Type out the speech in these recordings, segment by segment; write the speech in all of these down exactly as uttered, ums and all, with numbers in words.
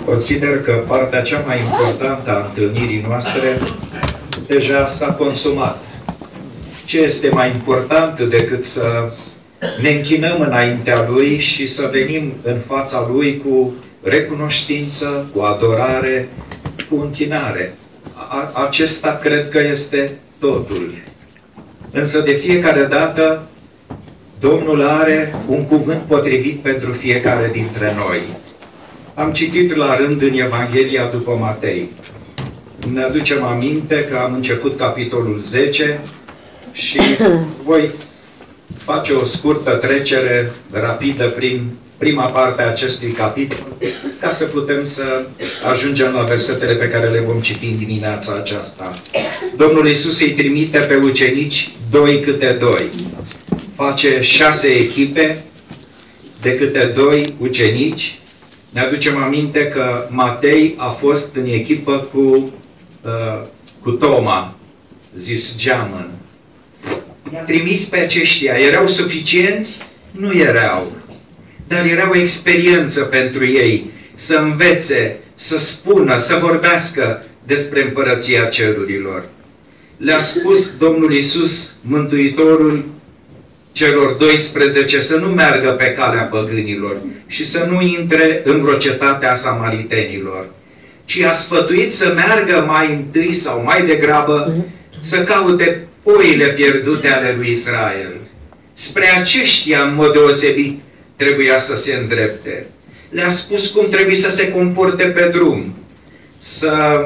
Consider că partea cea mai importantă a întâlnirii noastre deja s-a consumat. Ce este mai important decât să ne închinăm înaintea Lui și să venim în fața Lui cu recunoștință, cu adorare, cu închinare. A, acesta cred că este totul. Însă de fiecare dată Domnul are un cuvânt potrivit pentru fiecare dintre noi. Am citit la rând în Evanghelia după Matei. Ne aducem aminte că am început capitolul zece și voi face o scurtă trecere rapidă prin prima parte a acestui capitol, ca să putem să ajungem la versetele pe care le vom citi în dimineața aceasta. Domnul Iisus îi trimite pe ucenici doi câte doi. Face șase echipe de câte doi ucenici. Ne aducem aminte că Matei a fost în echipă cu, uh, cu Toma, zis Geamăn. I-a trimis pe aceștia. Erau suficienți? Nu erau. Dar era o experiență pentru ei să învețe, să spună, să vorbească despre împărăția cerurilor. Le-a spus Domnul Iisus, Mântuitorul, celor doisprezece să nu meargă pe calea păgânilor și să nu intre în vreo cetate a samaritenilor, ci a sfătuit să meargă mai întâi sau mai degrabă să caute oile pierdute ale lui Israel. Spre aceștia, în mod deosebit, trebuia să se îndrepte. Le-a spus cum trebuie să se comporte pe drum, să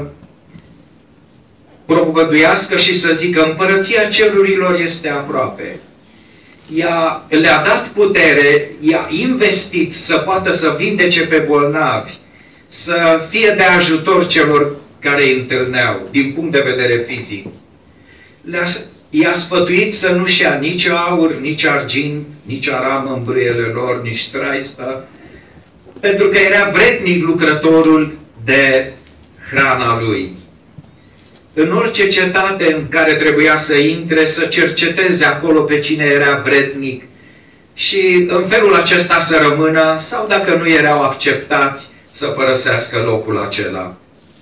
propovăduiască și să zică împărăția cerurilor este aproape. Ea le-a dat putere, i-a investit să poată să vindece pe bolnavi, să fie de ajutor celor care îi întâlneau, din punct de vedere fizic. I-a sfătuit să nu-și ia nici aur, nici argint, nici aramă în brâiele lor, nici traistă, pentru că era vrednic lucrătorul de hrana lui. În orice cetate în care trebuia să intre, să cerceteze acolo pe cine era vrednic și în felul acesta să rămână, sau dacă nu erau acceptați, să părăsească locul acela.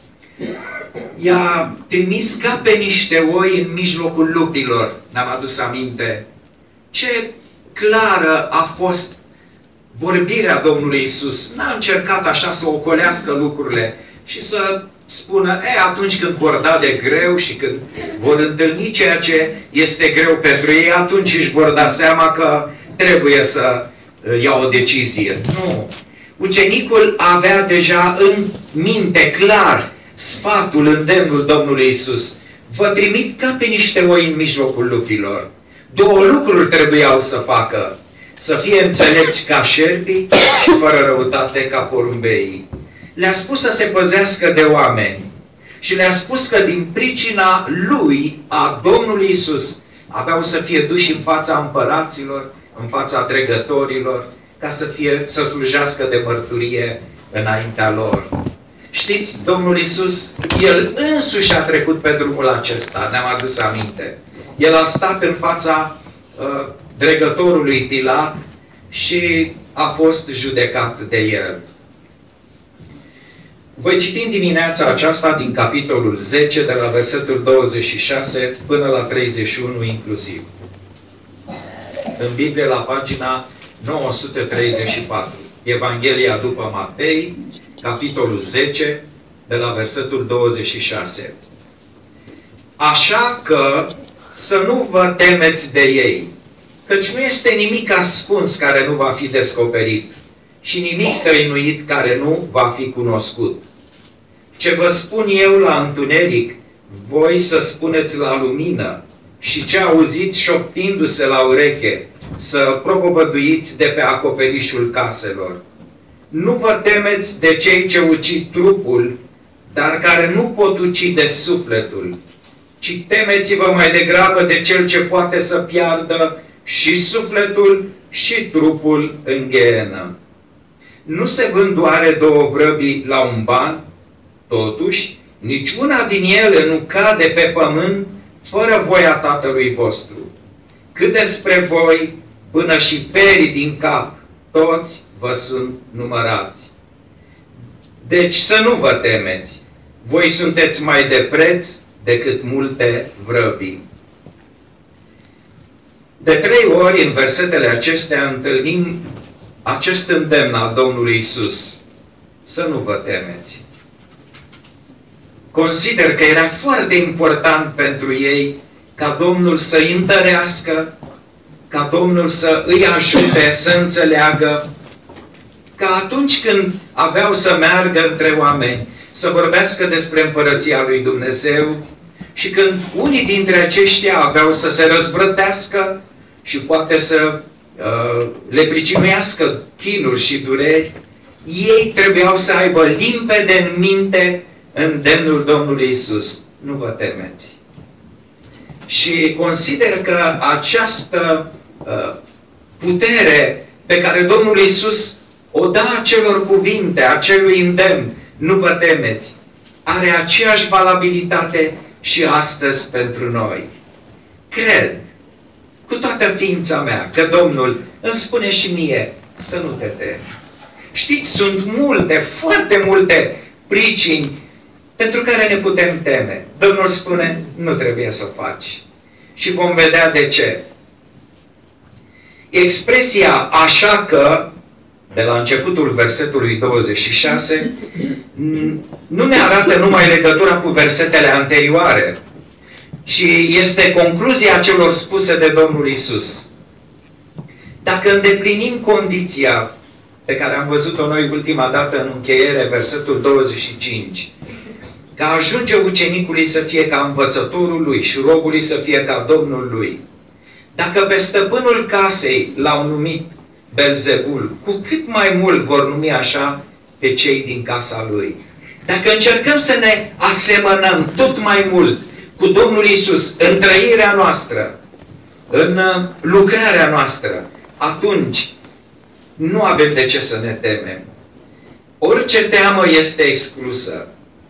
I-a trimis ca pe niște oi în mijlocul lupilor, ne-am adus aminte. Ce clară a fost vorbirea Domnului Iisus. N-a încercat așa să ocolească lucrurile și să spună, e, atunci când vor da de greu și când vor întâlni ceea ce este greu pentru ei, atunci își vor da seama că trebuie să ia o decizie. Nu. Ucenicul avea deja în minte clar sfatul, îndemnul Domnului Iisus. Vă trimit ca pe niște oi în mijlocul lupilor. Două lucruri trebuiau să facă. Să fie înțelepți ca șerpii și fără răutate ca porumbeii. Le-a spus să se păzească de oameni și le-a spus că din pricina lui, a Domnului Iisus, aveau să fie duși în fața împăraților, în fața dregătorilor, ca să, fie, să slujească de mărturie înaintea lor. Știți, Domnul Iisus, El însuși a trecut pe drumul acesta, ne-am adus aminte. El a stat în fața uh, dregătorului Pilat și a fost judecat de el. Voi citi în dimineața aceasta din capitolul zece, de la versetul douăzeci și șase până la treizeci și unu inclusiv. În Biblie, la pagina nouă sute treizeci și patru. Evanghelia după Matei, capitolul zece, de la versetul douăzeci și șase. Așa că să nu vă temeți de ei, căci nu este nimic ascuns care nu va fi descoperit și nimic tăinuit care nu va fi cunoscut. Ce vă spun eu la întuneric, voi să spuneți la lumină, și ce auziți șoptindu-se la ureche, să propovăduiți de pe acoperișul caselor. Nu vă temeți de cei ce ucid trupul, dar care nu pot ucide sufletul, ci temeți-vă mai degrabă de cel ce poate să piardă și sufletul și trupul în ghenă. Nu se vând oare două vrăbii la un ban? Totuși, nici una din ele nu cade pe pământ fără voia Tatălui vostru. Cât despre voi, până și perii din cap, toți vă sunt numărați. Deci să nu vă temeți, voi sunteți mai de preț decât multe vrăbii. De trei ori în versetele acestea întâlnim acest îndemn al Domnului Iisus: să nu vă temeți. Consider că era foarte important pentru ei ca Domnul să-i întărească, ca Domnul să îi ajute să înțeleagă, ca atunci când aveau să meargă între oameni, să vorbească despre Împărăția lui Dumnezeu, și când unii dintre aceștia aveau să se răzvrătească și poate să uh, le pricinuiască chinuri și dureri, ei trebuiau să aibă limpede în minte îndemnul Domnului Iisus: nu vă temeți. Și consider că această uh, putere pe care Domnul Iisus o dă acelor cuvinte, acelui îndemn, nu vă temeți, are aceeași valabilitate și astăzi pentru noi. Cred cu toată ființa mea că Domnul îmi spune și mie să nu te temi. Știți, sunt multe, foarte multe pricini pentru care ne putem teme. Domnul spune, nu trebuie să o faci. Și vom vedea de ce. Expresia așa că, de la începutul versetului douăzeci și șase, nu ne arată numai legătura cu versetele anterioare, ci este concluzia celor spuse de Domnul Iisus. Dacă îndeplinim condiția pe care am văzut-o noi ultima dată în încheiere, versetul douăzeci și cinci, ca ajunge ucenicului să fie ca învățătorul lui și robului să fie ca Domnul lui, dacă pe stăpânul casei l-au numit Belzebul, cu cât mai mult vor numi așa pe cei din casa lui. Dacă încercăm să ne asemănăm tot mai mult cu Domnul Iisus în trăirea noastră, în lucrarea noastră, atunci nu avem de ce să ne temem. Orice teamă este exclusă.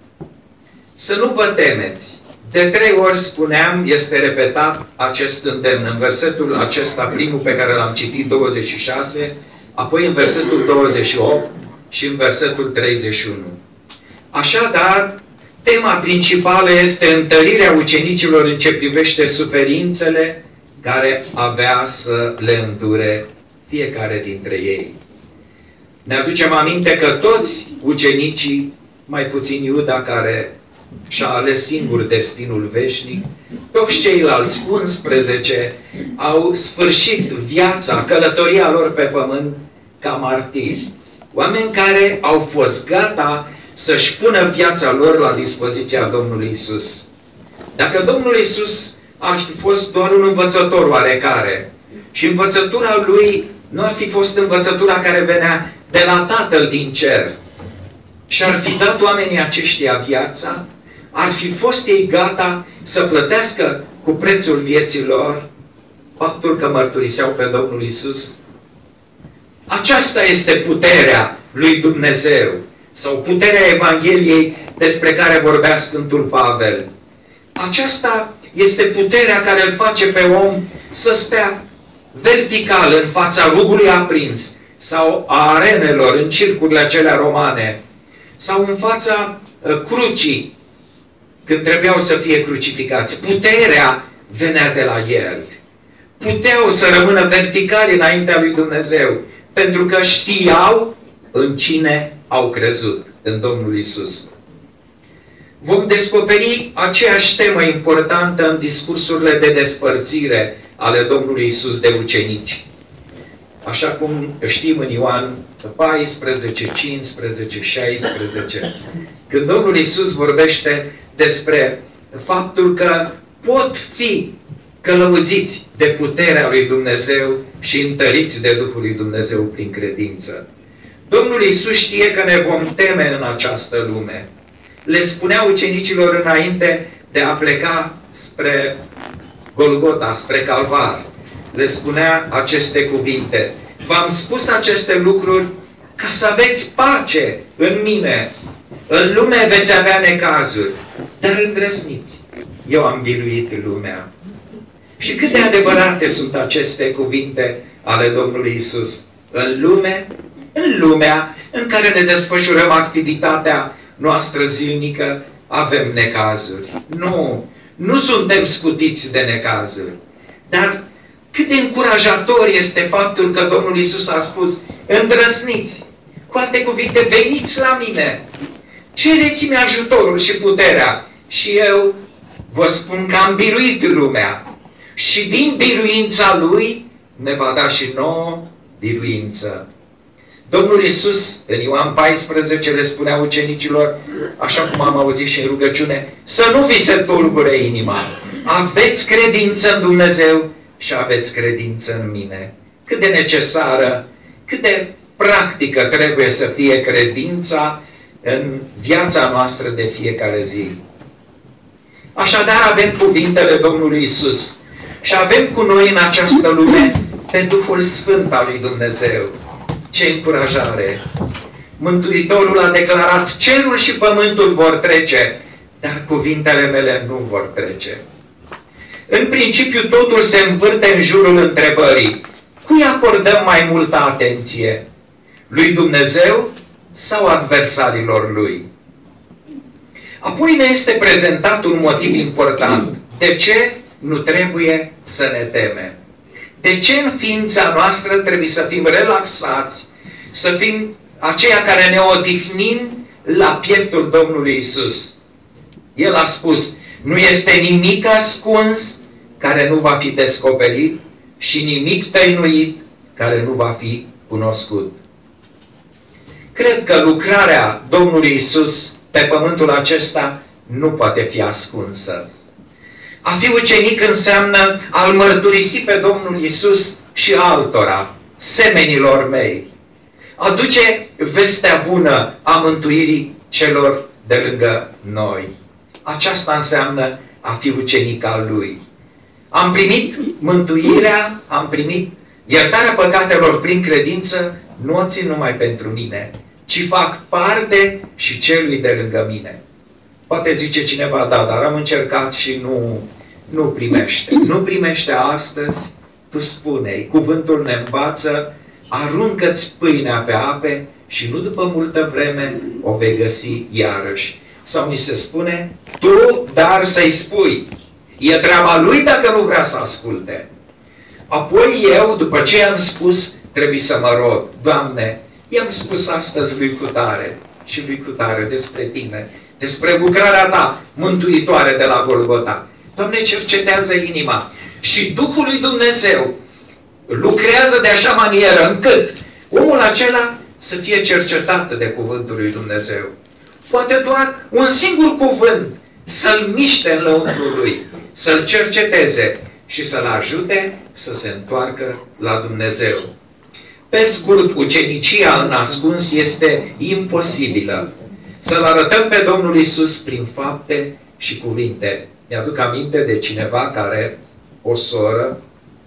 Să nu vă temeți. De trei ori, spuneam, este repetat acest îndemn. În versetul acesta, primul pe care l-am citit, douăzeci și șase, apoi în versetul douăzeci și opt și în versetul treizeci și unu. Așadar, tema principală este întărirea ucenicilor în ce privește suferințele care avea să le îndure fiecare dintre ei. Ne aducem aminte că toți ucenicii, mai puțin Iuda, care și-a ales singur destinul veșnic, toți ceilalți unsprezece au sfârșit viața, călătoria lor pe pământ ca martiri. Oameni care au fost gata să-și pună viața lor la dispoziția Domnului Iisus. Dacă Domnul Iisus ar fi fost doar un învățător oarecare și învățătura lui nu ar fi fost învățătura care venea de la Tatăl din cer și ar fi dat oamenii aceștia viața, ar fi fost ei gata să plătească cu prețul vieții lor faptul că mărturiseau pe Domnul Iisus? Aceasta este puterea lui Dumnezeu, sau puterea Evangheliei despre care vorbea Sfântul Pavel. Aceasta este puterea care îl face pe om să stea vertical în fața rugului aprins, sau a arenelor în circurile acelea romane, sau în fața uh, crucii, când trebuiau să fie crucificați. Puterea venea de la el. Puteau să rămână verticali înaintea lui Dumnezeu, pentru că știau în cine au crezut, în Domnul Iisus. Vom descoperi aceeași temă importantă în discursurile de despărțire ale Domnului Iisus de ucenici. Așa cum știm în Ioan paisprezece, cincisprezece, șaisprezece, când Domnul Iisus vorbește despre faptul că pot fi călăuziți de puterea lui Dumnezeu și întăriți de Duhul lui Dumnezeu prin credință. Domnul Iisus știe că ne vom teme în această lume. Le spunea ucenicilor înainte de a pleca spre Golgota, spre Calvar. Le spunea aceste cuvinte: v-am spus aceste lucruri ca să aveți pace în mine. În lume veți avea necazuri, dar îndrăzniți. Eu am biruit lumea. Și cât de adevărate sunt aceste cuvinte ale Domnului Iisus. În lume În lumea în care ne desfășurăm activitatea noastră zilnică, avem necazuri. Nu, nu suntem scutiți de necazuri. Dar cât de încurajator este faptul că Domnul Iisus a spus, îndrăsniți, cu alte cuvinte, veniți la mine, cereți-mi ajutorul și puterea și eu vă spun că am biruit lumea și din biruința Lui ne va da și nouă biruință. Domnul Iisus în Ioan paisprezece le spunea ucenicilor, așa cum am auzit și în rugăciune, să nu vi se tulbure inima, aveți credință în Dumnezeu și aveți credință în mine. Cât de necesară, cât de practică trebuie să fie credința în viața noastră de fiecare zi. Așadar avem cuvintele Domnului Iisus și avem cu noi în această lume pe Duhul Sfânt al lui Dumnezeu. Ce încurajare! Mântuitorul a declarat, cerul și pământul vor trece, dar cuvintele mele nu vor trece. În principiu totul se învârte în jurul întrebării, cui acordăm mai multă atenție? Lui Dumnezeu sau adversarilor Lui? Apoi ne este prezentat un motiv important. De ce nu trebuie să ne temem? De ce în ființa noastră trebuie să fim relaxați, să fim aceia care ne odihnim la pieptul Domnului Iisus? El a spus, nu este nimic ascuns care nu va fi descoperit și nimic tăinuit care nu va fi cunoscut. Cred că lucrarea Domnului Iisus pe pământul acesta nu poate fi ascunsă. A fi ucenic înseamnă a-L mărturisi pe Domnul Iisus și altora, semenilor mei. Aduce vestea bună a mântuirii celor de lângă noi. Aceasta înseamnă a fi ucenic al Lui. Am primit mântuirea, am primit iertarea păcatelor prin credință, nu o țin numai pentru mine, ci fac parte și celui de lângă mine. Poate zice cineva, da, dar am încercat și nu, nu primește. Nu primește astăzi, tu spune-i, cuvântul ne învață, aruncă-ți pâinea pe ape și nu după multă vreme o vei găsi iarăși. Sau mi se spune, tu dar să-i spui. E treaba lui dacă nu vrea să asculte. Apoi eu, după ce i-am spus, trebuie să mă rog. Doamne, i-am spus astăzi lui cutare și lui cutare despre tine, despre lucrarea ta mântuitoare de la Golgota. Doamne, cercetează inima și Duhul lui Dumnezeu lucrează de așa manieră încât omul acela să fie cercetat de cuvântul lui Dumnezeu. Poate doar un singur cuvânt să-l miște în lăuntrul lui, să-l cerceteze și să-l ajute să se întoarcă la Dumnezeu. Pe scurt, ucenicia în ascuns este imposibilă. Să-L arătăm pe Domnul Iisus prin fapte și cuvinte. Mi-aduc aminte de cineva care, o soră,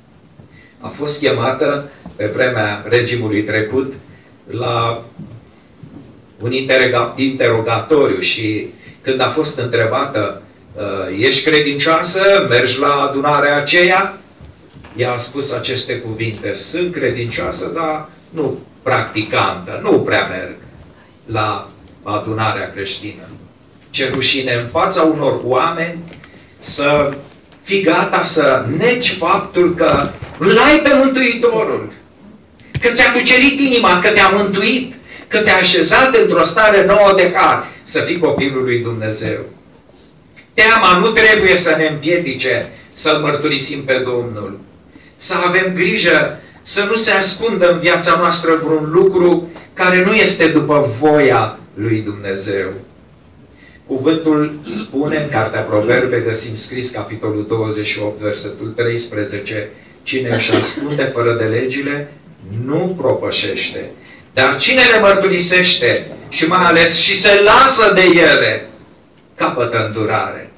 a fost chemată pe vremea regimului trecut la un interogatoriu și când a fost întrebată, ești credincioasă, mergi la adunarea aceea? Ea a spus aceste cuvinte, sunt credincioasă, dar nu practicantă, nu prea merg la adunarea creștină. Ce rușine în fața unor oameni să fii gata să negi faptul că îl ai pe Mântuitorul, că ți-a cucerit inima, că te-a mântuit, că te-a așezat într-o stare nouă de har, să fii copilul lui Dumnezeu. Teama nu trebuie să ne împiedice să-L mărturisim pe Domnul. Să avem grijă să nu se ascundă în viața noastră vreun lucru care nu este după voia lui Dumnezeu. Cuvântul spune în Cartea Proverbe, găsim scris capitolul douăzeci și opt, versetul treisprezece, cine își ascunde fără de legile, nu propășește. Dar cine le mărturisește și mai ales și se lasă de ele, capătă îndurare.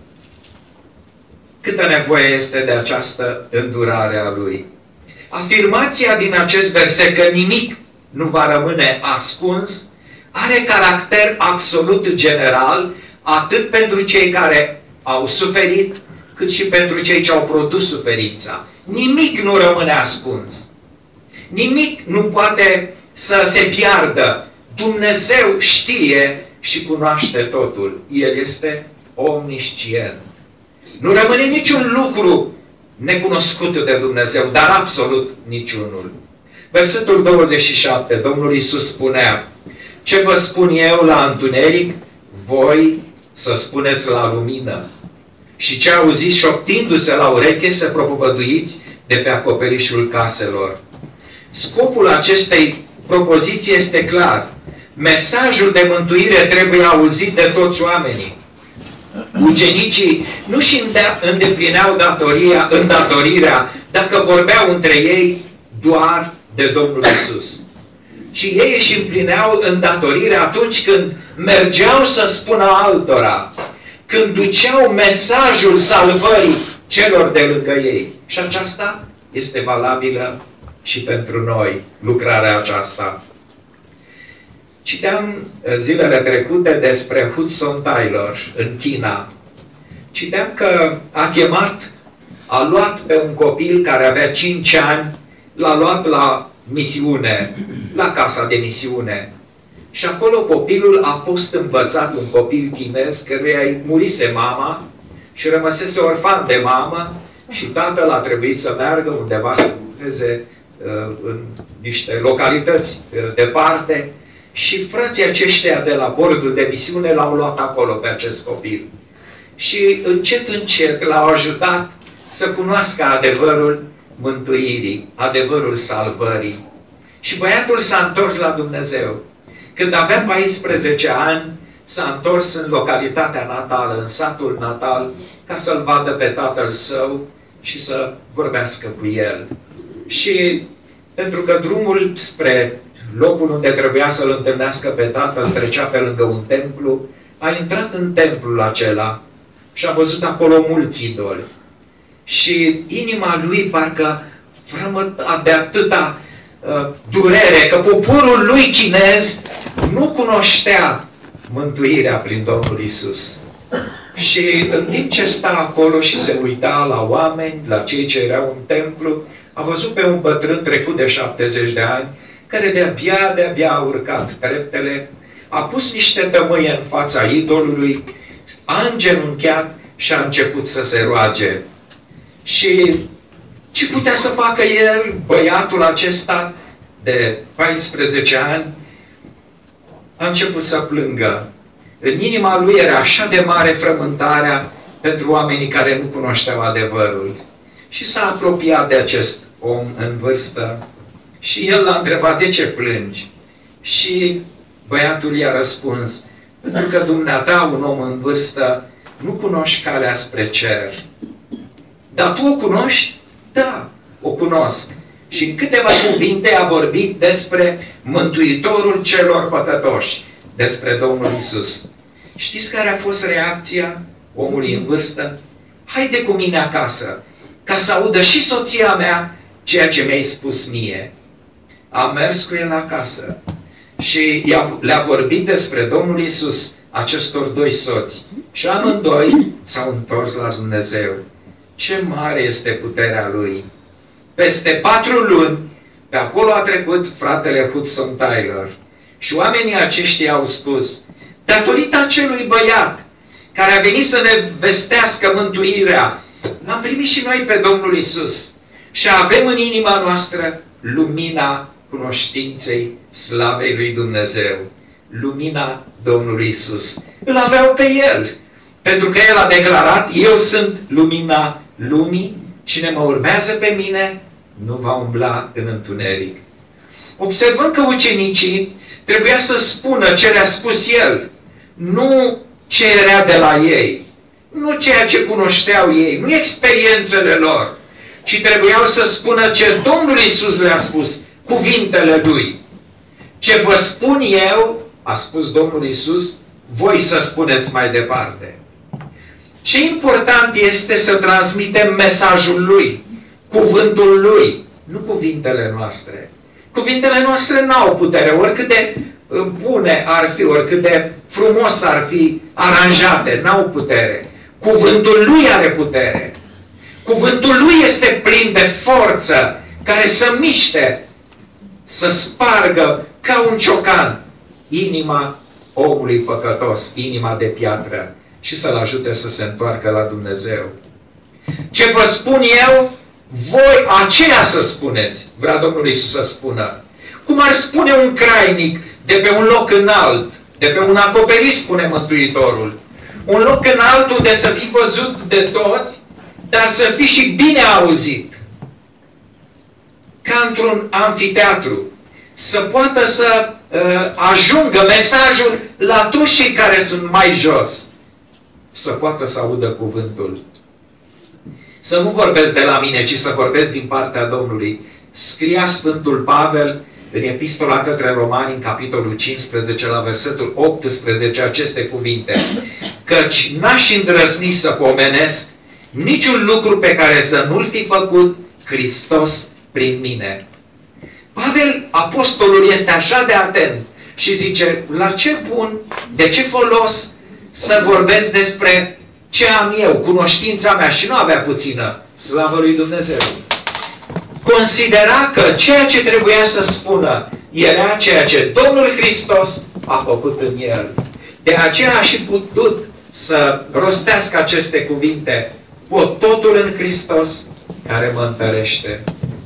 Câtă nevoie este de această îndurare a Lui. Afirmația din acest verset că nimic nu va rămâne ascuns are caracter absolut general, atât pentru cei care au suferit, cât și pentru cei ce au produs suferința. Nimic nu rămâne ascuns. Nimic nu poate să se piardă. Dumnezeu știe și cunoaște totul. El este omniscient. Nu rămâne niciun lucru necunoscut de Dumnezeu, dar absolut niciunul. Versetul douăzeci și șapte, Domnul Iisus spunea: ce vă spun eu la întuneric, voi să spuneți la lumină. Și ce auziți șoptindu-se la ureche, să propovăduiți de pe acoperișul caselor. Scopul acestei propoziții este clar. Mesajul de mântuire trebuie auzit de toți oamenii. Ucenicii nu-și îndeplineau datoria, îndatorirea dacă vorbeau între ei doar de Domnul Iisus, ci ei își împlineau îndatorirea atunci când mergeau să spună altora, când duceau mesajul salvării celor de lângă ei. Și aceasta este valabilă și pentru noi, lucrarea aceasta. Citeam zilele trecute despre Hudson Taylor în China. Citeam că a chemat, a luat pe un copil care avea cinci ani, l-a luat la misiune, la casa de misiune. Și acolo copilul a fost învățat, un copil chinez, căruia îi murise mama și rămăsese orfan de mamă și tatăl a trebuit să meargă undeva să lucreze uh, în niște localități uh, departe. Și frații aceștia de la bordul de misiune l-au luat acolo pe acest copil. Și încet, încet l-au ajutat să cunoască adevărul mântuirii, adevărul salvării. Și băiatul s-a întors la Dumnezeu. Când avea paisprezece ani, s-a întors în localitatea natală, în satul natal, ca să-l vadă pe tatăl său și să vorbească cu el. Și pentru că drumul spre locul unde trebuia să-l întâlnească pe tatăl trecea pe lângă un templu, a intrat în templul acela și a văzut acolo mulți idoli. Și inima lui parcă frământa de atâta uh, durere, că poporul lui chinez nu cunoștea mântuirea prin Domnul Iisus. Și în timp ce sta acolo și se uita la oameni, la cei ce erau în templu, a văzut pe un bătrân trecut de șaptezeci de ani, care de-abia, de-abia a urcat treptele, a pus niște tămâie în fața idolului, a îngenunchiat și a început să se roage. Și ce putea să facă el, băiatul acesta de paisprezece ani? A început să plângă. În inima lui era așa de mare frământarea pentru oamenii care nu cunoșteau adevărul. Și s-a apropiat de acest om în vârstă și el l-a întrebat: de ce plângi? Și băiatul i-a răspuns: pentru că dumneata, un om în vârstă, nu cunoști calea spre cer. Dar tu o cunoști? Da, o cunosc. Și în câteva cuvinte a vorbit despre Mântuitorul celor păcătoși, despre Domnul Iisus. Știți care a fost reacția omului în vârstă? Haide cu mine acasă, ca să audă și soția mea ceea ce mi-ai spus mie. A mers cu el acasă și le-a vorbit despre Domnul Iisus acestor doi soți. Și amândoi s-au întors la Dumnezeu. Ce mare este puterea Lui! Peste patru luni, pe acolo a trecut fratele Hudson Taylor. Și oamenii aceștia au spus: datorită acelui băiat care a venit să ne vestească mântuirea, l-am primit și noi pe Domnul Iisus. Și avem în inima noastră lumina cunoștinței slavei lui Dumnezeu. Lumina Domnului Iisus. Îl aveau pe El. Pentru că El a declarat: eu sunt lumina lumii, cine mă urmează pe mine nu va umbla în întuneric. Observăm că ucenicii trebuia să spună ce le-a spus El, nu ce era de la ei, nu ceea ce cunoșteau ei, nu experiențele lor, ci trebuiau să spună ce Domnul Iisus le-a spus, cuvintele Lui. Ce vă spun eu, a spus Domnul Iisus, voi să spuneți mai departe. Ce important este să transmitem mesajul Lui, cuvântul Lui, nu cuvintele noastre. Cuvintele noastre n-au putere, oricât de bune ar fi, oricât de frumos ar fi aranjate, n-au putere. Cuvântul Lui are putere. Cuvântul Lui este plin de forță, care să miște, să spargă ca un ciocan inima omului păcătos, inima de piatră, și să-l ajute să se întoarcă la Dumnezeu. Ce vă spun eu, voi aceea să spuneți, vrea Domnul Iisus să spună. Cum ar spune un crainic de pe un loc înalt, de pe un acoperiș, spune Mântuitorul, un loc înalt unde să fii văzut de toți, dar să fii și bine auzit. Ca într-un amfiteatru, să poată să uh, ajungă mesajul la toți cei care sunt mai jos, să poată să audă cuvântul. Să nu vorbesc de la mine, ci să vorbesc din partea Domnului. Scria Sfântul Pavel în Epistola către Romani, în capitolul cincisprezece, la versetul optsprezece, aceste cuvinte: căci n-aș îndrăzni să pomenesc niciun lucru pe care să nu-l fi făcut Hristos prin mine. Pavel, apostolul, este așa de atent și zice: la ce bun, de ce folos să vorbesc despre ce am eu, cunoștința mea, și nu avea puțină, slavă lui Dumnezeu. Considera că ceea ce trebuia să spună era ceea ce Domnul Hristos a făcut în el. De aceea a și putut să rostească aceste cuvinte: pot totul în Hristos care mă întărește.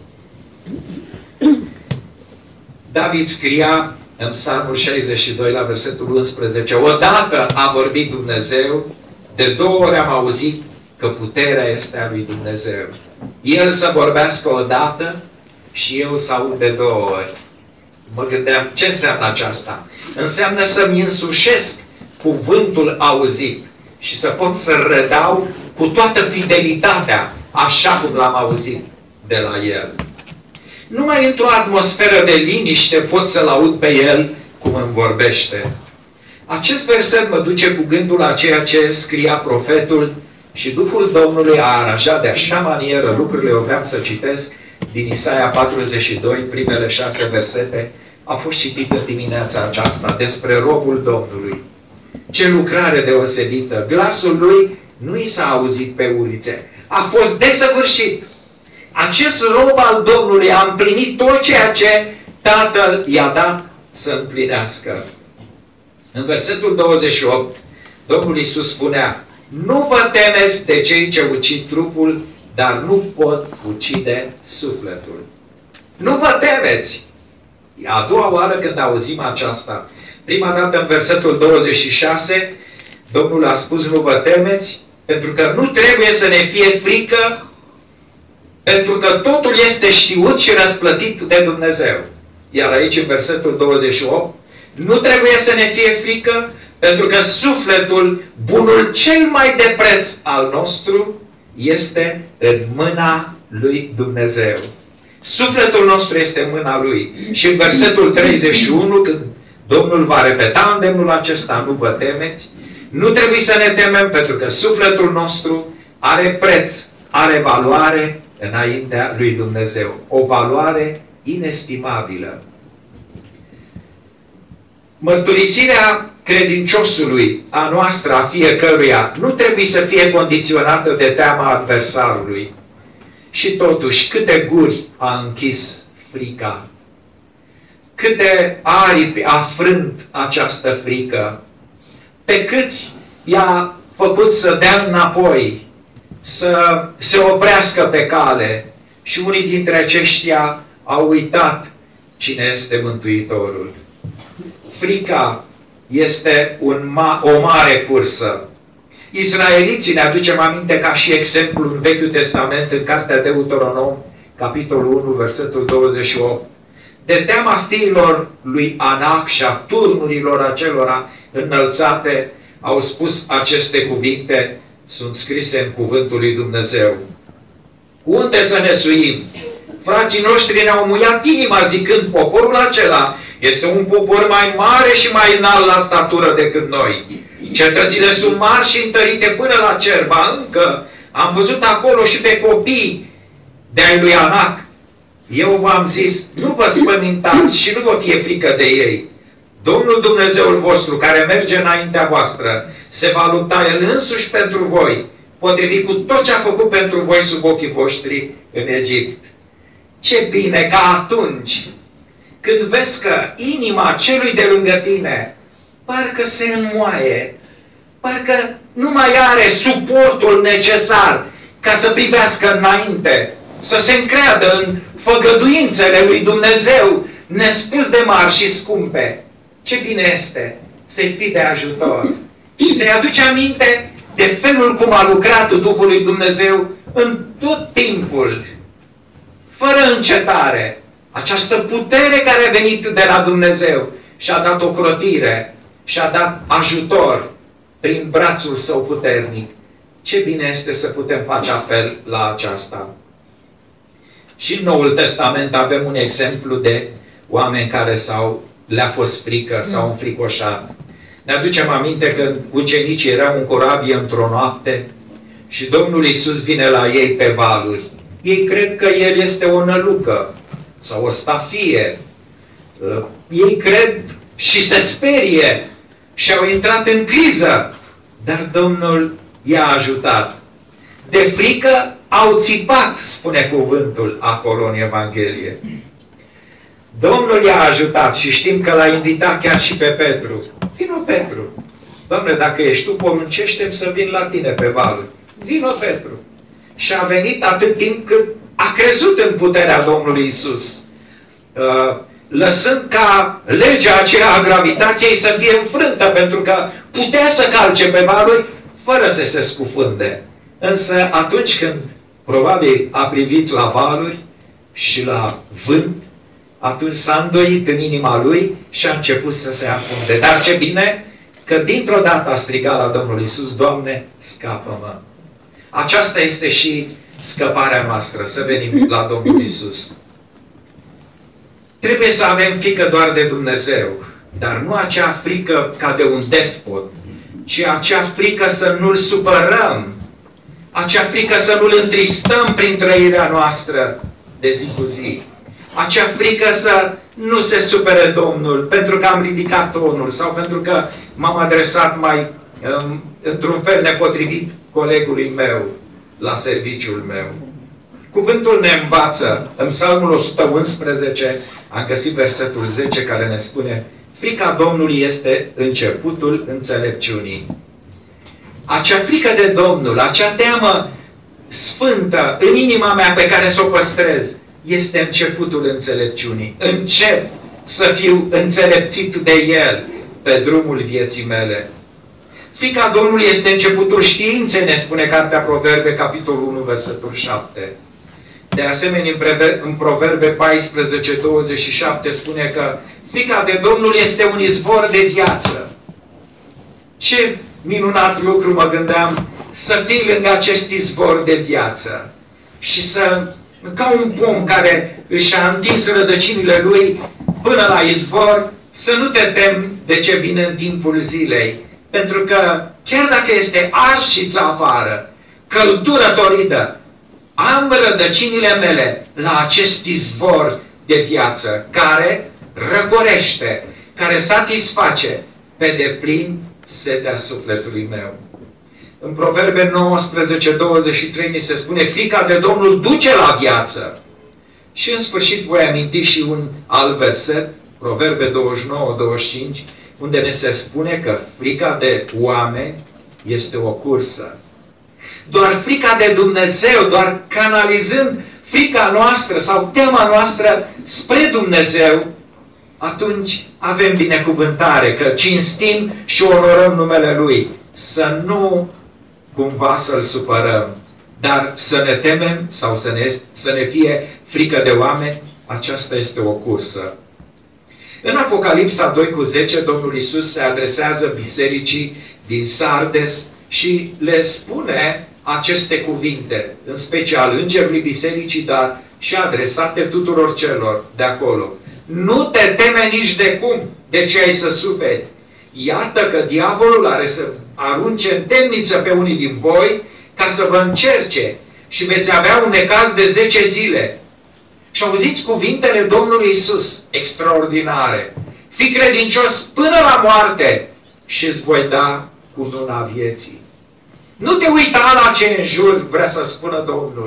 David scria în Psalmul șaizeci și doi, la versetul unsprezece: odată a vorbit Dumnezeu, de două ori am auzit că puterea este a lui Dumnezeu. El să vorbească odată și eu să aud de două ori. Mă gândeam, ce înseamnă aceasta? Înseamnă să-mi însușesc cuvântul auzit și să pot să redau cu toată fidelitatea, așa cum l-am auzit de la el. Numai într-o atmosferă de liniște pot să-l aud pe el cum îmi vorbește. Acest verset mă duce cu gândul la ceea ce scria profetul și Duhul Domnului a aranjat de așa manieră lucrurile. Eu vreau să citesc din Isaia patruzeci și doi, primele șase versete. A fost citită dimineața aceasta despre robul Domnului. Ce lucrare deosebită! Glasul lui nu i s-a auzit pe ulițe. A fost desăvârșit. Acest rob al Domnului a împlinit tot ceea ce Tatăl i-a dat să împlinească. În versetul douăzeci și opt, Domnul Iisus spunea: nu vă temeți de cei ce ucid trupul, dar nu pot ucide sufletul. Nu vă temeți! A doua oară când auzim aceasta. Prima dată în versetul douăzeci și șase, Domnul a spus: nu vă temeți, pentru că nu trebuie să ne fie frică, pentru că totul este știut și răsplătit de Dumnezeu. Iar aici, în versetul douăzeci și opt, nu trebuie să ne fie frică, pentru că sufletul, bunul cel mai de preț al nostru, este în mâna lui Dumnezeu. Sufletul nostru este în mâna lui. Și în versetul treizeci și unu, când Domnul va repeta îndemnul acesta: nu vă temeți, nu trebuie să ne temem, pentru că sufletul nostru are preț, are valoare înaintea lui Dumnezeu. O valoare inestimabilă. Mărturisirea credinciosului, a noastră, a fiecăruia, nu trebuie să fie condiționată de teama adversarului. Și totuși, câte guri a închis frica, câte aripi a frânt această frică, pe câți i-a făcut să dea înapoi, să se oprească pe cale, și unii dintre aceștia au uitat cine este Mântuitorul. Frica este un ma o mare cursă. Israeliții, ne aducem aminte ca și exemplu în Vechiul Testament, în cartea Deuteronom, capitolul unu, versetul douăzeci și opt. De teama fiilor lui Anac și a turnurilor acelora înălțate, au spus aceste cuvinte, sunt scrise în cuvântul lui Dumnezeu: unde să ne suim? Frații noștri ne-au muiat inima zicând: poporul acela este un popor mai mare și mai înalt la statură decât noi. Cetățile sunt mari și întărite până la cer. Ba încă am văzut acolo și pe copii de-ai lui Anac. Eu v-am zis: nu vă spământați și nu vă fie frică de ei. Domnul Dumnezeul vostru, care merge înaintea voastră, se va lupta El însuși pentru voi, potrivit cu tot ce a făcut pentru voi sub ochii voștri în Egipt. Ce bine că atunci, când vezi că inima celui de lângă tine parcă se înmoaie, parcă nu mai are suportul necesar ca să privească înainte, să se încreadă în făgăduințele lui Dumnezeu, nespus de mari și scumpe. Ce bine este să-i fii de ajutor și să-i aduci aminte de felul cum a lucrat Duhul lui Dumnezeu în tot timpul, fără încetare. Această putere care a venit de la Dumnezeu și a dat ocrotire și a dat ajutor prin brațul său puternic. Ce bine este să putem face apel la aceasta. Și în Noul Testament avem un exemplu de oameni care s-au, le-a fost frică, s-au înfricoșat. Ne aducem aminte că ucenicii erau în corabie într-o noapte și Domnul Iisus vine la ei pe valuri. Ei cred că El este o nălucă sau o stafie. Ei cred și se sperie și au intrat în criză. Dar Domnul i-a ajutat. De frică au țipat, spune cuvântul acolo în Evanghelie. Domnul i-a ajutat și știm că l-a invitat chiar și pe Petru. Vino, Petru. Doamne, dacă ești Tu, poruncește-mi să vin la Tine pe valuri. Vino, Petru. Și a venit atât timp cât a crezut în puterea Domnului Iisus. Uh, lăsând ca legea aceea a gravitației să fie înfrântă, pentru că putea să calce pe valuri fără să se scufânde. Însă atunci când probabil a privit la valuri și la vânt, atunci s-a îndoit în inima lui și a început să se afunde. Dar ce bine că dintr-o dată a strigat la Domnul Iisus: Doamne, scapă-mă! Aceasta este și scăparea noastră, să venim la Domnul Iisus. Trebuie să avem frică doar de Dumnezeu, dar nu acea frică ca de un despot, ci acea frică să nu-L supărăm, acea frică să nu-L întristăm prin trăirea noastră de zi cu zi, acea frică să nu se supere Domnul pentru că am ridicat tonul sau pentru că m-am adresat mai um, într-un fel nepotrivit colegului meu la serviciul meu. Cuvântul ne învață în Psalmul o sută unsprezece, am găsit versetul zece care ne spune: frica Domnului este începutul înțelepciunii. Acea frică de Domnul, acea teamă sfântă în inima mea pe care să o păstrez, este începutul înțelepciunii. Încep să fiu înțelepțit de El pe drumul vieții mele. Frica Domnului este începutul științei, ne spune Cartea Proverbe, capitolul unu, versetul șapte. De asemenea, în Proverbe paisprezece, douăzeci și șapte spune că frica de Domnul este un izvor de viață. Ce minunat lucru, mă gândeam, să fii lângă acest izvor de viață și să, ca un pom care își a întins rădăcinile lui până la izvor, să nu te temi de ce vine în timpul zilei. Pentru că chiar dacă este arșiță afară, căldură toridă, am rădăcinile mele la acest izvor de viață care răcorește, care satisface pe deplin setea sufletului meu. În Proverbe nouăsprezece, douăzeci și trei ni se spune: frica de Domnul duce la viață. Și în sfârșit voi aminti și un alt verset, Proverbe douăzeci și nouă, douăzeci și cinci, unde ne se spune că frica de oameni este o cursă. Doar frica de Dumnezeu, doar canalizând frica noastră sau teama noastră spre Dumnezeu, atunci avem binecuvântare, că cinstim și onorăm numele Lui. Să nu cumva să-L supărăm, dar să ne temem sau să ne, să ne fie frică de oameni, aceasta este o cursă. În Apocalipsa doi cu zece, Domnul Iisus se adresează bisericii din Sardes și le spune aceste cuvinte, în special îngerului bisericii, dar și adresate tuturor celor de acolo. Nu te teme nici de cum de ce ai să suferi. Iată că diavolul are să arunce în temniță pe unii din voi ca să vă încerce și veți avea un necaz de zece zile. Și auziți cuvintele Domnului Iisus, extraordinare. Fii credincios până la moarte și îți voi da cununa vieții. Nu te uita la ce în jur vrea să spună Domnul.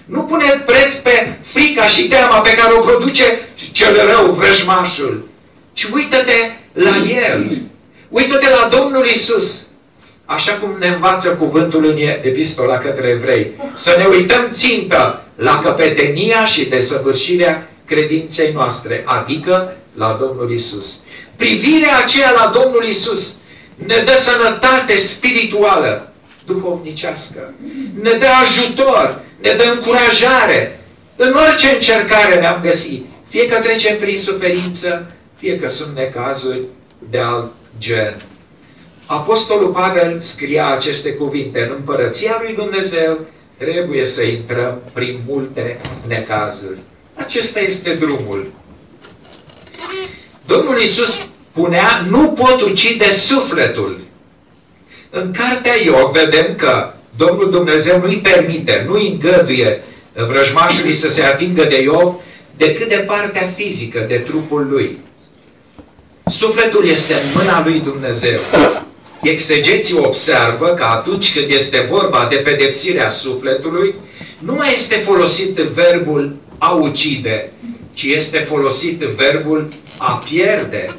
Nu pune preț pe frica și teama pe care o produce cel rău, vrăjmașul. Ci uită-te la El. Uită-te la Domnul Iisus. Așa cum ne învață cuvântul în epistola către evrei. Să ne uităm țintă la căpetenia și desăvârșirea credinței noastre, adică la Domnul Iisus. Privirea aceea la Domnul Iisus ne dă sănătate spirituală, duhovnicească, ne dă ajutor, ne dă încurajare în orice încercare ne-am găsit, fie că trecem prin suferință, fie că sunt necazuri de alt gen. Apostolul Pavel scria aceste cuvinte: în împărăția lui Dumnezeu trebuie să intrăm prin multe necazuri. Acesta este drumul. Domnul Iisus spunea: nu pot ucide sufletul. În cartea Iov vedem că Domnul Dumnezeu nu-i permite, nu-i îngăduie vrăjmașului să se atingă de Iov decât de partea fizică, de trupul lui. Sufletul este în mâna lui Dumnezeu. Exegeții observă că atunci când este vorba de pedepsirea sufletului, nu mai este folosit verbul a ucide, ci este folosit verbul a pierde.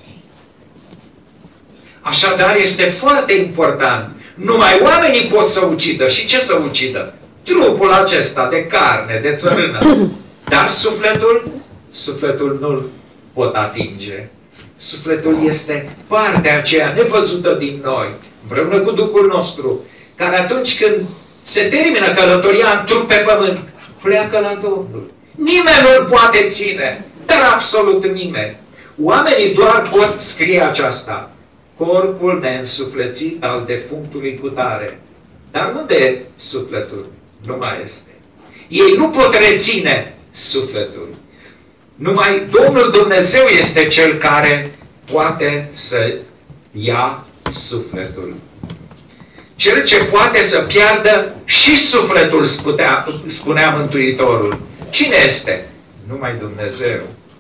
Așadar, este foarte important. Numai oamenii pot să ucidă. Și ce să ucidă? Trupul acesta de carne, de țărână. Dar sufletul, sufletul nu-l pot atinge. Sufletul este partea aceea nevăzută din noi, împreună cu Duhul nostru, care atunci când se termină călătoria în trup pe pământ, pleacă la Domnul. Nimeni nu-l poate ține, dar absolut nimeni. Oamenii doar pot scrie aceasta: corpul neînsuflețit al defunctului cutare. Dar unde sufletul? Nu mai este. Ei nu pot reține sufletul. Numai Domnul Dumnezeu este Cel care poate să ia sufletul. Cel ce poate să piardă și sufletul, spunea, spunea Mântuitorul. Cine este? Numai Dumnezeu.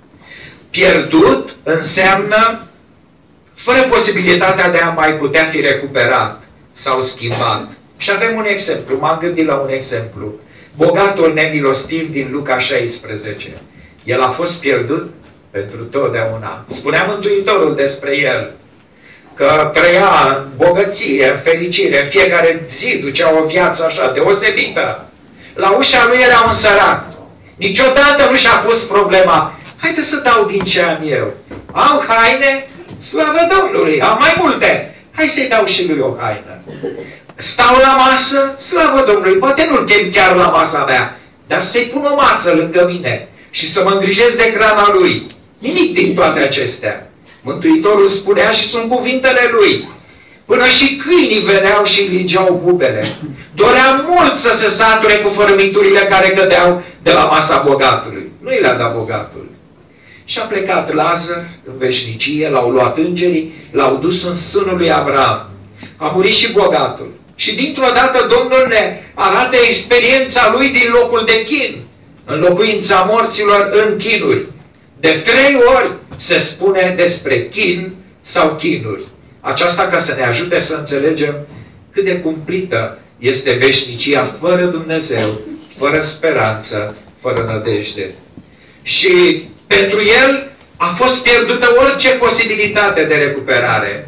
Pierdut înseamnă fără posibilitatea de a mai putea fi recuperat sau schimbat. Și avem un exemplu. M-am gândit la un exemplu. Bogatul nemilostiv din Luca șaisprezece. El a fost pierdut pentru totdeauna. Spunea Mântuitorul despre el că trăia în bogăție, în fericire, în fiecare zi ducea o viață așa deosebită. La ușa lui era un sărac. Niciodată nu și-a pus problema: haide să dau din ce am eu. Am haine? Slavă Domnului! Am mai multe! Hai să-i dau și lui o haină. Stau la masă? Slavă Domnului! Poate nu-l chem chiar la masa mea, dar să-i pun o masă lângă mine și să mă îngrijesc de hrana lui. Nimic din toate acestea. Mântuitorul spunea, și sunt cuvintele lui: până și câinii veneau și lingeau bubele. Dorea mult să se sature cu fărâmiturile care cădeau de la masa bogatului. Nu i le-a dat bogatul. Și a plecat Lazar în veșnicie, l-au luat îngerii, l-au dus în sânul lui Avram. A murit și bogatul. Și dintr-o dată Domnul ne arată experiența lui din locul de chin, în locuința morților, în chinuri. De trei ori se spune despre chin sau chinuri. Aceasta ca să ne ajute să înțelegem cât de cumplită este veșnicia fără Dumnezeu, fără speranță, fără nădejde. Și pentru el a fost pierdută orice posibilitate de recuperare.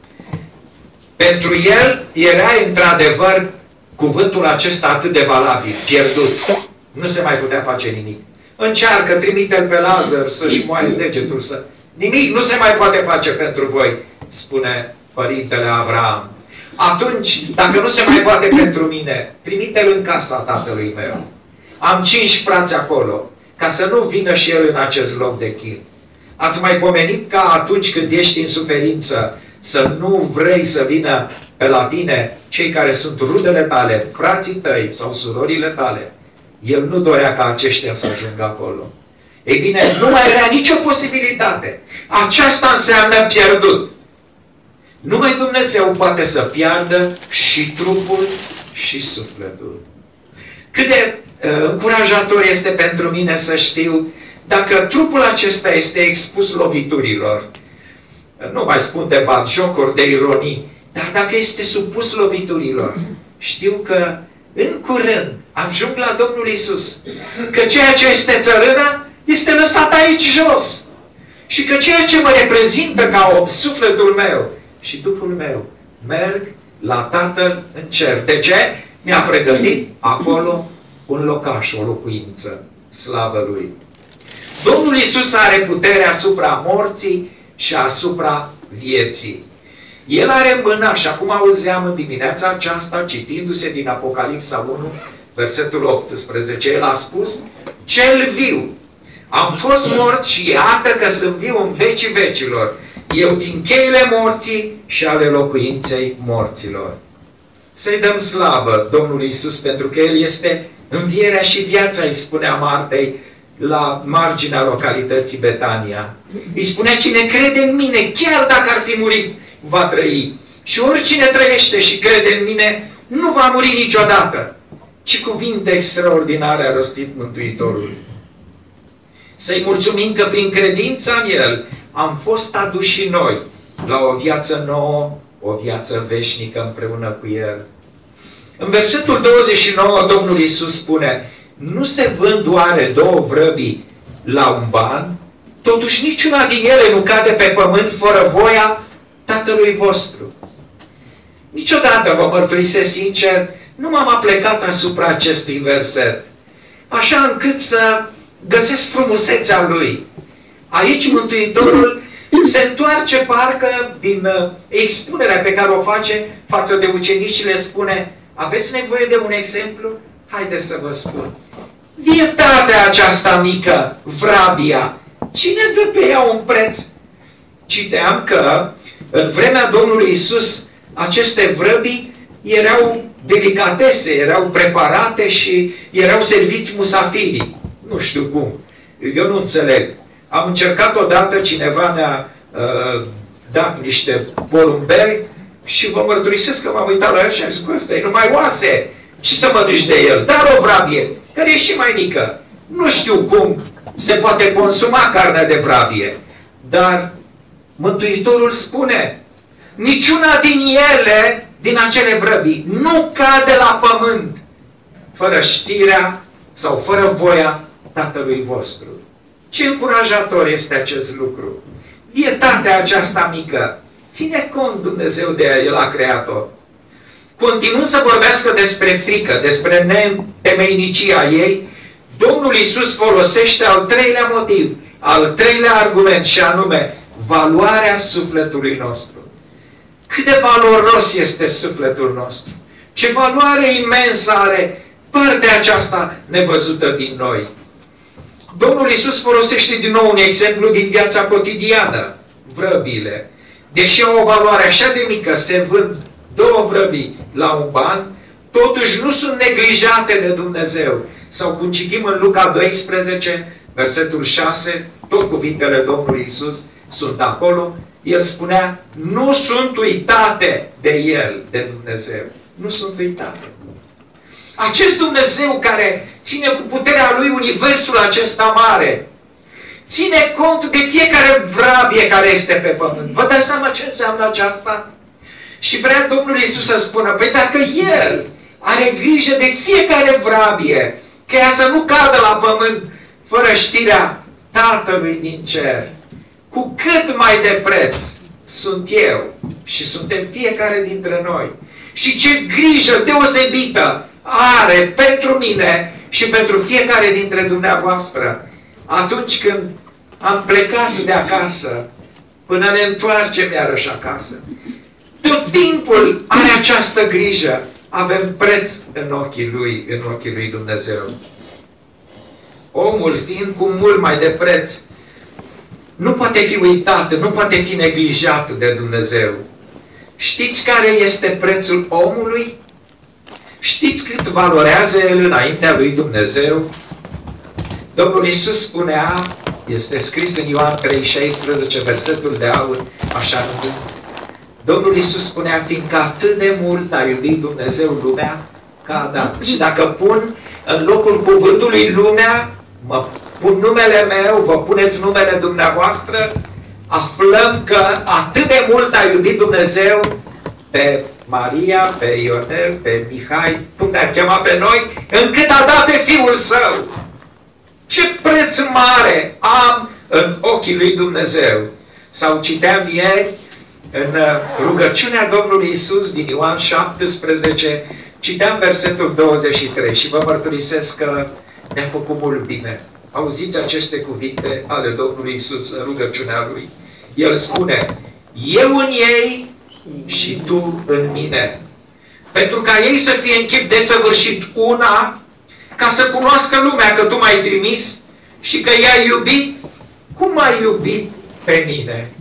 Pentru el era într-adevăr cuvântul acesta atât de valabil: pierdut. Nu se mai putea face nimic. Încearcă, trimite-l pe Lazar să-și moaie degetul, să... Nimic nu se mai poate face pentru voi, spune părintele Avram. Atunci, dacă nu se mai poate pentru mine, trimite-l în casa tatălui meu. Am cinci frați acolo, ca să nu vină și el în acest loc de chin. Ați mai pomenit ca atunci când ești în suferință să nu vrei să vină pe la tine cei care sunt rudele tale, frații tăi sau surorile tale? El nu dorea ca aceștia să ajungă acolo. Ei bine, nu mai era nicio posibilitate. Aceasta înseamnă pierdut. Numai Dumnezeu poate să piardă și trupul și sufletul. Cât de uh, încurajator este pentru mine să știu dacă trupul acesta este expus loviturilor. Nu mai spun de batjocuri, de ironii, dar dacă este supus loviturilor, știu că în curând, ajung la Domnul Iisus, că ceea ce este țărână este lăsat aici jos. Și că ceea ce mă reprezintă ca om, sufletul meu și Duhul meu, merg la Tatăl în cer. De ce? Mi-a pregătit acolo un locaș, o locuință, slavă Lui. Domnul Iisus are putere asupra morții și asupra vieții. El are mâna, și acum auzeam în dimineața aceasta, citindu-se din Apocalipsa unu, versetul optsprezece, El a spus, cel viu, am fost mort și iată că sunt viu în vecii vecilor. Eu țin cheile morții și ale locuinței morților. Să-i dăm slavă Domnului Iisus, pentru că El este învierea și viața, îi spunea Martei la marginea localității Betania. Îi spunea, cine crede în mine, chiar dacă ar fi murit, va trăi. Și oricine trăiește și crede în mine, nu va muri niciodată. Ce cuvinte extraordinare a rostit Mântuitorul. Să-i mulțumim că prin credința în El am fost aduși și noi la o viață nouă, o viață veșnică împreună cu El. În versetul douăzeci și nouă, Domnul Iisus spune, nu se vând oare două vrăbii la un ban? Totuși niciuna din ele nu cade pe pământ fără voia Tatălui vostru. Niciodată, vă mărturisesc sincer, nu m-am aplecat asupra acestui verset, așa încât să găsesc frumusețea lui. Aici Mântuitorul se întoarce parcă din expunerea pe care o face față de ucenici și le spune, aveți nevoie de un exemplu? Haideți să vă spun. Vietatea aceasta mică, vrabia, cine dă pe ea un preț? Citeam că în vremea Domnului Iisus aceste vrăbii erau delicatese, erau preparate și erau serviți musafirii. Nu știu cum. Eu nu înțeleg. Am încercat odată, cineva ne-a uh, dat niște porumberi și vă mărturisesc că m-am uitat la el și am zis, ăsta e numai oase. Ce să mănânci de el? Dar o vrabie, care e și mai mică. Nu știu cum se poate consuma carnea de vrabie. Dar Mântuitorul spune, niciuna din ele, din acele vrăbii, nu cade la pământ fără știrea sau fără voia Tatălui vostru. Ce încurajator este acest lucru! Vietatea aceasta mică, ține cont Dumnezeu de ea, El a creat-o. Continuând să vorbească despre frică, despre netemeinicia ei, Domnul Iisus folosește al treilea motiv, al treilea argument, și anume, valoarea sufletului nostru. Cât de valoros este sufletul nostru! Ce valoare imensă are partea aceasta nevăzută din noi! Domnul Iisus folosește din nou un exemplu din viața cotidiană, vrăbile. Deși au o valoare așa de mică, se vând două vrăbii la un ban, totuși nu sunt neglijate de Dumnezeu. Sau cum citim în Luca doisprezece, versetul șase, tot cuvintele Domnului Iisus sunt acolo, El spunea, nu sunt uitate de El, de Dumnezeu. Nu sunt uitate. Acest Dumnezeu care ține cu puterea Lui universul acesta mare, ține cont de fiecare vrabie care este pe pământ. Vă dați seama ce înseamnă aceasta? Și vrea Domnul Iisus să spună, păi dacă El are grijă de fiecare vrabie, că ea să nu cadă la pământ fără știrea Tatălui din cer, cu cât mai de preț sunt eu și suntem fiecare dintre noi. Și ce grijă deosebită are pentru mine și pentru fiecare dintre dumneavoastră atunci când am plecat de acasă până ne întoarcem iarăși acasă. Tot timpul are această grijă. Avem preț în ochii Lui, în ochii Lui Dumnezeu. Omul, fiind cu mult mai de preț, nu poate fi uitat, nu poate fi neglijat de Dumnezeu. Știți care este prețul omului? Știți cât valorează el înaintea lui Dumnezeu? Domnul Iisus spunea, este scris în Ioan trei șaisprezece, versetul de aur, așa numit. Domnul Iisus spunea, fiindcă atât de mult a iubit Dumnezeu lumea, că a dat. Și dacă pun în locul cuvântului lumea, mă pun numele meu, vă puneți numele dumneavoastră, aflăm că atât de mult a iubit Dumnezeu pe Maria, pe Ionel, pe Mihai, cum ne-a chemat pe noi, încât a dat pe Fiul Său. Ce preț mare am în ochii lui Dumnezeu. Sau citeam ieri în rugăciunea Domnului Iisus din Ioan șaptesprezece, citeam versetul douăzeci și trei și vă mărturisesc că ne-a făcut mult bine. Auziți aceste cuvinte ale Domnului Iisus în rugăciunea Lui. El spune, eu în ei și tu în mine. Pentru ca ei să fie în chip desăvârșit una, ca să cunoască lumea că tu m-ai trimis și că i-ai iubit, cum m-ai iubit pe mine.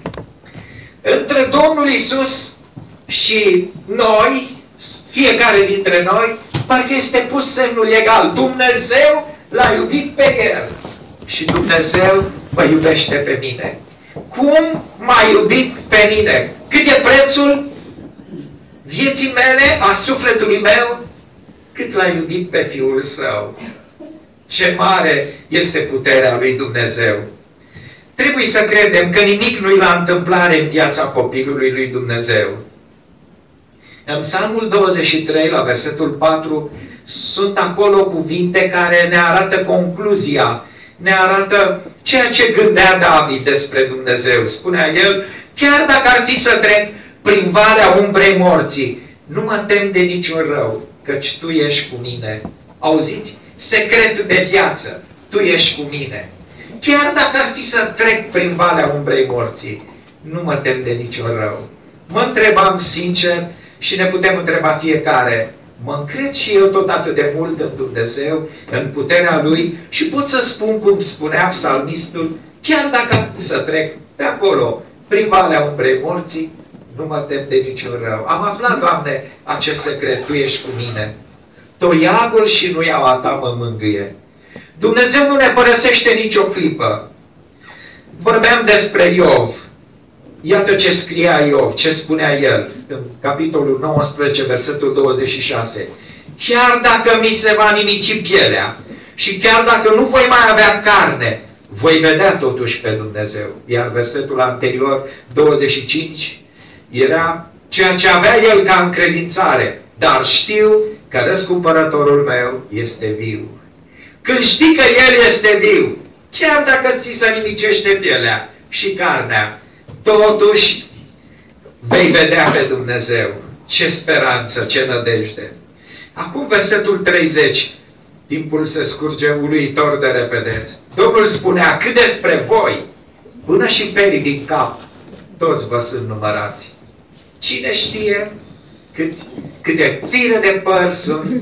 Între Domnul Iisus și noi, fiecare dintre noi, parcă este pus semnul egal. Dumnezeu l-a iubit pe El și Dumnezeu mă iubește pe mine. Cum m-a iubit pe mine? Cât e prețul vieții mele, a sufletului meu? Cât l-a iubit pe Fiul Său. Ce mare este puterea lui Dumnezeu. Trebuie să credem că nimic nu-i la întâmplare în viața copilului lui Dumnezeu. În Psalmul douăzeci și trei, la versetul patru, sunt acolo cuvinte care ne arată concluzia, ne arată ceea ce gândea David despre Dumnezeu. Spunea el, chiar dacă ar fi să trec prin valea umbrei morții, nu mă tem de niciun rău, căci Tu ești cu mine. Auziți? Secret de viață. Tu ești cu mine. Chiar dacă ar fi să trec prin valea umbrei morții, nu mă tem de niciun rău. Mă întrebam sincer și ne putem întreba fiecare, mă încred și eu tot atât de mult în Dumnezeu, în puterea Lui și pot să spun cum spunea psalmistul, chiar dacă ar fi să trec pe acolo, prin valea umbrei morții, nu mă tem de niciun rău. Am aflat, Doamne, acest secret, Tu ești cu mine. Toiagul și nuiaua Ta mă mângâie. Dumnezeu nu ne părăsește nicio clipă. Vorbeam despre Iov. Iată ce scria Iov, ce spunea el în capitolul nouăsprezece, versetul douăzeci și șase. Chiar dacă mi se va nimici pielea și chiar dacă nu voi mai avea carne, voi vedea totuși pe Dumnezeu. Iar versetul anterior, douăzeci și cinci, era ceea ce avea el ca încredințare. Dar știu că răscumpărătorul meu este viu. Când știi că El este viu, chiar dacă ți se nimicește pielea și carnea, totuși vei vedea pe Dumnezeu. Ce speranță, ce nădejde! Acum versetul treizeci, timpul se scurge uluitor de repede. Domnul spunea, cât despre voi, până și perii din cap, toți vă sunt numărați. Cine știe cât, câte fire de păr sunt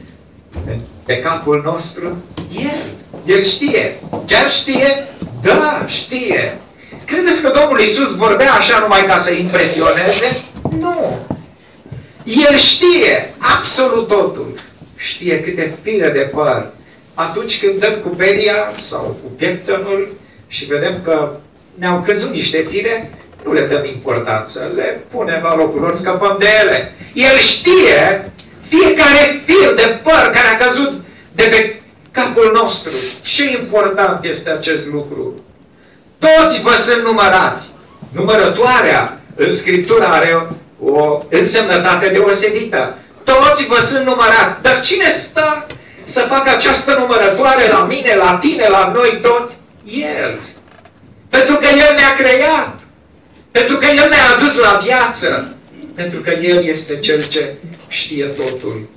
pe capul nostru? El. El știe. Chiar știe? Da, știe. Credeți că Domnul Iisus vorbea așa numai ca să impresioneze? Nu. El știe absolut totul. Știe câte fire de păr. Atunci când dăm cu peria sau cu pieptănul și vedem că ne-au căzut niște fire, nu le dăm importanță, le punem la locul lor, scăpăm de ele. El știe fiecare fir de păr care a căzut de pe capul nostru. Ce important este acest lucru! Toți vă sunt numărați. Numărătoarea în Scriptură are o însemnătate deosebită. Toți vă sunt numărați. Dar cine stă să facă această numărătoare la mine, la tine, la noi toți? El. Pentru că El ne-a creat. Pentru că El ne-a adus la viață. Pentru că El este Cel ce știe totul.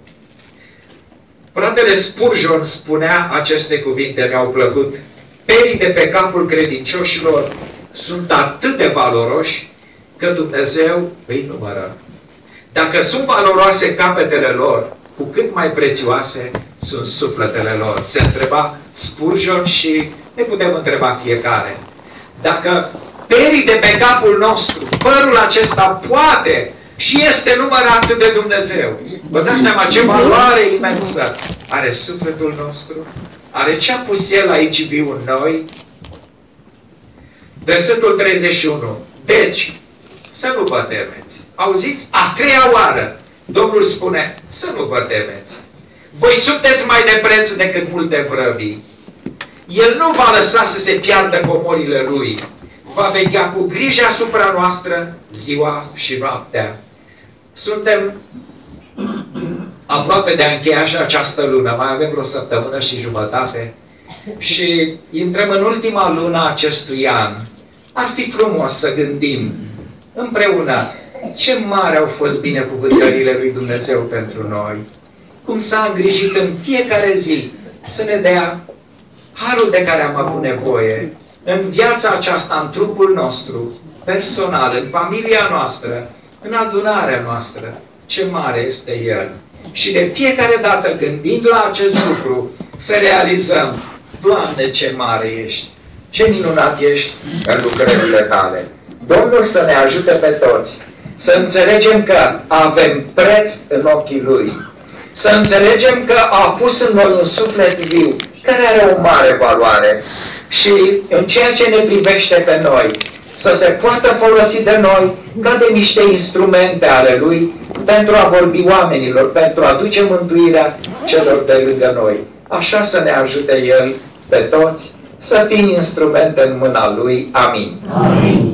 Fratele Spurgeon spunea aceste cuvinte, mi-au plăcut. Perii de pe capul credincioșilor sunt atât de valoroși că Dumnezeu îi numără. Dacă sunt valoroase capetele lor, cu cât mai prețioase sunt sufletele lor. Se întreba Spurgeon și ne putem întreba fiecare. Dacă perii de pe capul nostru, părul acesta poate și este numărat de Dumnezeu, vă dați seama ce valoare imensă are sufletul nostru? Are ce a pus El aici viu în noi? Versetul treizeci și unu. Deci, să nu vă temeți. Auziți? A treia oară Domnul spune, să nu vă temeți. Voi sunteți mai de preț decât multe vrăbii. El nu va lăsa să se piardă comorile Lui. Va veghea cu grijă asupra noastră ziua și noaptea. Suntem aproape de a încheia și această lună, mai avem vreo săptămână și jumătate și intrăm în ultima lună a acestui an. Ar fi frumos să gândim împreună ce mari au fost binecuvântările lui Dumnezeu pentru noi, cum s-a îngrijit în fiecare zi să ne dea harul de care am avut nevoie în viața aceasta, în trupul nostru, personal, în familia noastră, în adunarea noastră. Ce mare este El! Și de fiecare dată, gândind la acest lucru, să realizăm, Doamne, ce mare ești! Ce minunat ești în lucrările Tale! Domnul să ne ajute pe toți să înțelegem că avem preț în ochii Lui, să înțelegem că a pus în noi un suflet viu, care are o mare valoare și în ceea ce ne privește pe noi, să se poată folosi de noi ca de niște instrumente ale Lui pentru a vorbi oamenilor, pentru a duce mântuirea celor de lângă noi. Așa să ne ajute El pe toți să fim instrumente în mâna Lui. Amin. Amin.